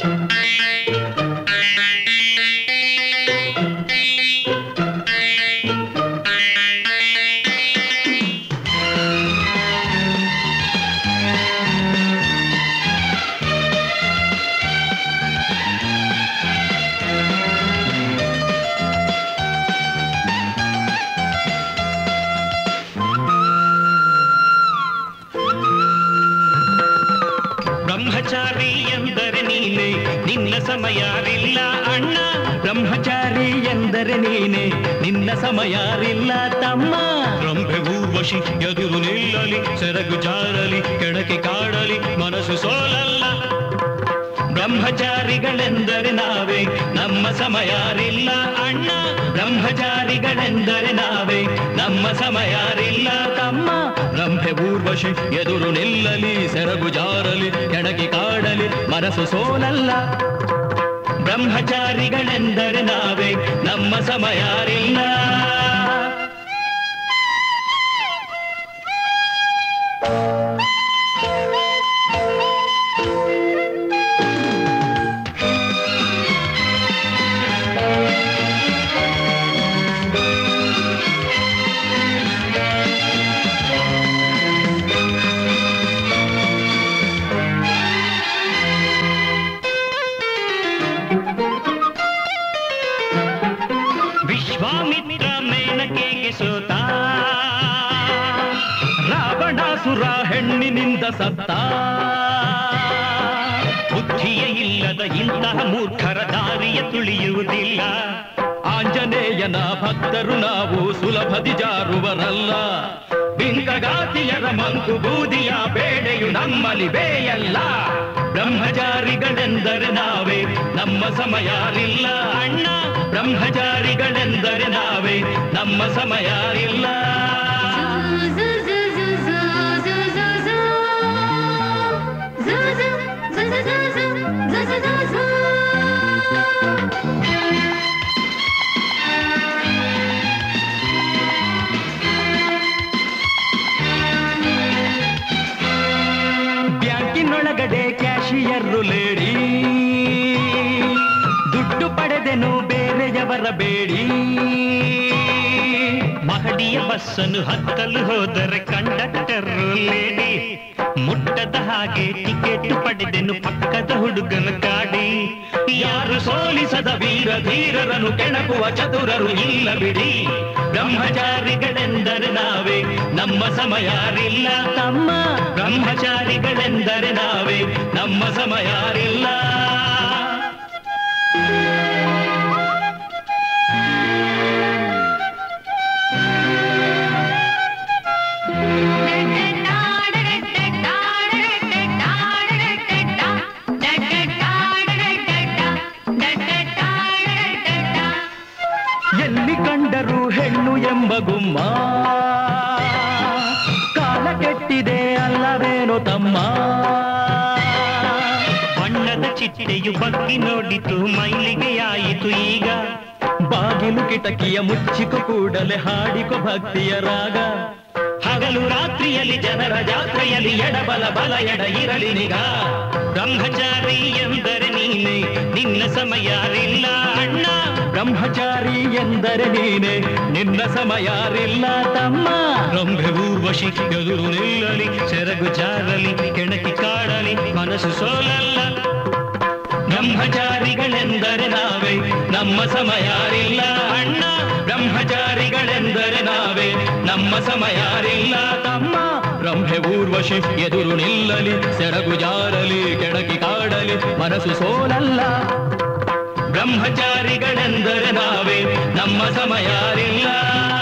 ಬ್ರಹ್ಮಚಾರಿ ಎಂದರೆ ನೀನೆ ನಿನ್ನ ಸಮಯಾರಿಲ್ಲ ಅಣ್ಣ ಬ್ರಹ್ಮಚಾರಿ ಎಂದರೆ ನೀನೆ ನಿನ್ನ ಸಮಯಾರಿಲ್ಲ ತಮ್ಮ ರಂಭೆ ಊರ್ವಶಿ ಎದುರು ನಿಲ್ಲಲಿ ಸೆರಗು ಜಾರಲಿ ಕೆಣಕಿ ಕಾಡಲಿ ಮನಸ್ಸು ಸೋಲಲ್ಲ ಬ್ರಹ್ಮಚಾರಿಗಳೆಂದರೆ ನಾವೇ ನಮ್ಮ ಸಮಯಾರಿಲ್ಲ ಅಣ್ಣ ಬ್ರಹ್ಮಚಾರಿಗಳೆಂದರೆ ನಾವೇ ನಮ್ಮ ಸಮಯಾರಿಲ್ಲ ತಮ್ಮ ರಂಭೆ ಊರ್ವಶಿ ಎದುರು ನಿಲ್ಲಲಿ ಸೆರಗು ಜಾರಲಿ ಕೆಣಕಿ ಕಾಡಲಿ ಮನಸ್ಸು ಸೋಲಲ್ಲ ಬ್ರಹ್ಮಚಾರಿಗಳೆಂದರೆ ನಾವೇ ನಮ್ಮ ಸಮಯಾರಿಲ್ಲ ವಿಶ್ವಾಮಿತ್ರ ಮೇನಕೆಗೆ ಸೋತ ರಾವಣಾಸುರ ಹೆಣ್ಣಿನಿಂದ ಸತ್ತ ಬುದ್ಧಿಯೇ ಇಲ್ಲದ ಇಂತಹ ಮೂರ್ಖರ ದಾರಿಯ ತುಳಿಯುವುದಿಲ್ಲ ಆಂಜನೇಯನ ಭಕ್ತರು ನಾವು ಸುಲಭದಿ ಜಾರುವರಲ್ಲ ಬಿಂಕಗಾತಿಯರ ಮಂಕು ಬೂದಿಯ ಬೇಡೆಯು ನಮ್ಮಲ್ಲಿ ಬೇಯಲ್ಲ ಬ್ರಹ್ಮಚಾರಿಗಳೆಂದರೆ ನಾವೇ ನಮ್ಮ ಸಮಯಾರಿಲ್ಲ ಅಣ್ಣ ಬ್ರಹ್ಮಚಾರಿಗಳೆಂದರೆ ನಾವೇ ನಮ್ಮ ಸಮಯಾರಿಲ್ಲ ಬ್ಯಾಂಕಿನೊಳಗಡೆ ಕ್ಯಾಶಿಯರು ಲೇಡಿ ದುಡ್ಡು ಪಡೆದೆನು ಬೇರೆಯವರ ಬೇಡಿ ಮಹಡಿಯ ಬಸ್ಸನ್ನು ಹತ್ತಲು ಹೋದರೆ ಕಂಡಕ್ಟರ್ ಲೇಡಿ ಮುಟ್ಟದ ಹಾಗೆ ಟಿಕೆಟ್ ಪಡೆದೆನು ಪಕ್ಕದ ಹುಡುಗನ ಕಾಡಿ ಯಾರು ಸೋಲಿಸದ ವೀರ ಧೀರರನ್ನು ಕೆಣಕುವ ಚತುರರು ಇಲ್ಲ ಬಿಡಿ ಬ್ರಹ್ಮಚಾರಿಗಳೆಂದರೆ ನಾವೇ ನಮ್ಮ ಸಮಯಾರಿಲ್ಲ ತಮ್ಮ ಬ್ರಹ್ಮಚಾರಿಗಳೆಂದರೆ ನಾವೇ ನಮ್ಮ ಸಮಯಾರಿಲ್ಲ ಎಲ್ಲಿ ಕಂಡರೂ ಹೆಣ್ಣು ಎಂಬ ಗುಮ್ಮ ಕಾಲ ಕೆಟ್ಟಿದೆ ಅಲ್ಲವೇನೋ ತಮ್ಮ ಬಣ್ಣದ ಚಿಟ್ಟೆಯು ಬಗ್ಗಿ ನೋಡಿತು ಮೈಲಿಗೆಯಾಯಿತು ಈಗ ಬಾಗಿಲು ಕಿಟಕಿಯ ಮುಚ್ಚಿಕೊ ಕೂಡಲೇ ಹಾಡಿಕೊ ಭಕ್ತಿಯ ರಾಗ ಹಗಲು ರಾತ್ರಿಯಲ್ಲಿ ಜನರ ಜಾತ್ರೆಯಲ್ಲಿ ಎಡಬಲ ಬಲ ಎಡ ಇರಲಿ ನಿಗಾ ಬ್ರಹ್ಮಚಾರಿ ಎಂದರೆ ನೀನೆ ನಿನ್ನ ಸಮಯಾರಿಲ್ಲ ಅಣ್ಣ ಬ್ರಹ್ಮಚಾರಿ ಎಂದರೆ ನೀನೆ ನಿನ್ನ ಸಮಯಾರಿಲ್ಲ ತಮ್ಮ ರಂಭೆ ಊರ್ವಶಿ ಎದುರು ನಿಲ್ಲಲಿ ಸೆರಗು ಜಾರಲಿ ಕೆಣಕಿ ಕಾಡಲಿ ಮನಸ್ಸು ಸೋಲಲ್ಲ ಬ್ರಹ್ಮಚಾರಿಗಳೆಂದರೆ ನಾವೇ ನಮ್ಮ ಸಮಯಾರಿಲ್ಲ ಅಣ್ಣ ಬ್ರಹ್ಮಚಾರಿಗಳೆಂದರೆ ನಾವೇ ನಮ್ಮ ಸಮಯಾರಿಲ್ಲ ತಮ್ಮ ರಂಭೆ ಊರ್ವಶಿ ಎದುರು ನಿಲ್ಲಲಿ ಸೆರಗು ಜಾರಲಿ ಕೆಣಕಿ ಕಾಡಲಿ ಮನಸ್ಸು ಸೋಲಲ್ಲ ಬ್ರಹ್ಮಚಾರಿಗಳೆಂದರೆ ನಾವೇ ನಮ್ಮ ಸಮಯಾರಿಲ್ಲ